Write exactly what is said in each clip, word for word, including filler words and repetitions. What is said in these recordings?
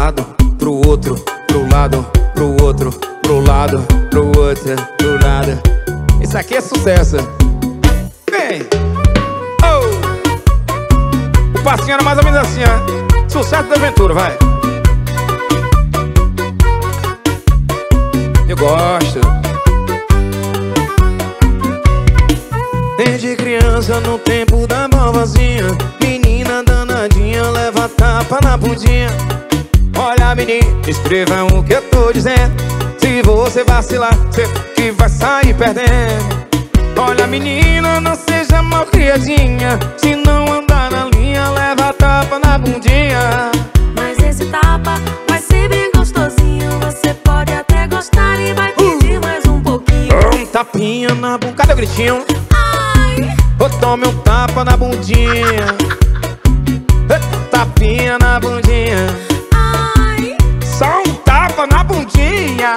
lado, pro outro, pro lado, pro outro, pro lado, pro outro, pro lado. Isso aqui é sucesso. Vem! Oh! O passinho era mais ou menos assim, ó. Sucesso da aventura, vai! Eu gosto. Desde criança, no tempo da vovozinha, menina danadinha, leva tapa na bundinha. Olha, menina, escreva o que eu tô dizendo. Se você vacilar, você que vai sair perdendo. Olha, menina, não seja malcriadinha. Se não andar na linha, leva tapa na bundinha. Mas esse tapa vai ser bem gostosinho. Você pode até gostar e vai pedir uh. mais um pouquinho. Um tapinha na bunda. Cadê o gritinho? Ai. Oh, tome um tapa na bundinha. Tapinha na bundinha. Ai. Só um tapa na bundinha.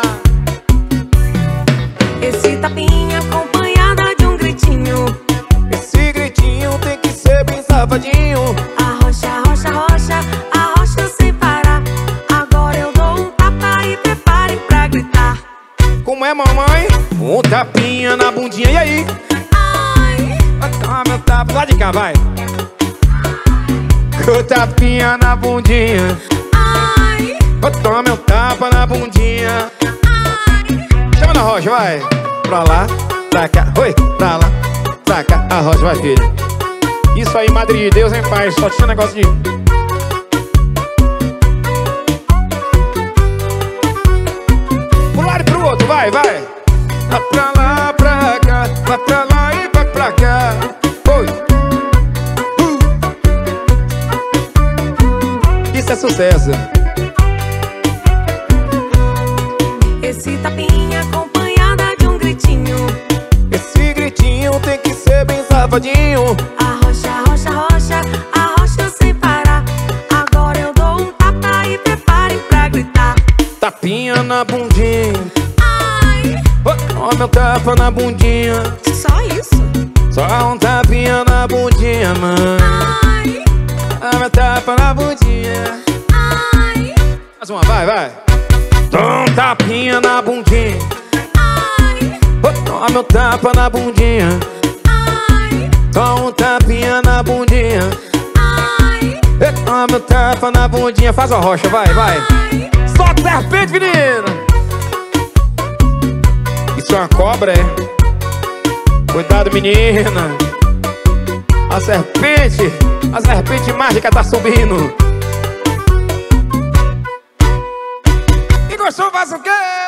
Esse tapinha acompanhada de um gritinho. Esse gritinho tem que ser bem safadinho. Arrocha, arrocha, arrocha, arrocha sem parar. Agora eu dou um tapa e prepare pra gritar. Como é, mamãe? Um tapinha na bundinha, e aí? Ai. Toma meu tapa, lá de cá, vai. Com tapinha na bundinha. Ai. Toma meu tapa na bundinha. Ai. Chama na rocha, vai. Pra lá, pra cá, oi, pra lá, pra cá. A rocha, vai, filho. Isso aí, Madre de Deus, hein, pai? Só tinha negócio de... Pro lado e pro outro, vai, vai. Vai pra lá, pra cá, vai pra lá e vai pra cá. Oi. Uh. Isso é sucesso. Esse tapinha acompanhada de um gritinho. Esse gritinho tem que ser bem safadinho. Arrocha, arrocha, arrocha, arrocha sem parar. Agora eu dou um tapa e prepare pra gritar. Tapinha na bundinha. Ai. Ó, meu tapa na bundinha. Só isso? Só um tapinha na bundinha, mãe. Ai. Ó, meu tapa na bundinha. Ai. Mais uma, vai, vai. Dá um tapinha na bundinha. Ai. Ó, meu tapa na bundinha. Ai. Só um tapinha na bundinha. Ai. Ó, meu tapa na bundinha. Faz a rocha, vai, vai. Ai. Solta o serpente, menino. Isso é uma cobra, é? Cuidado, menina. A serpente, a serpente mágica tá subindo. E gostou, faz o quê?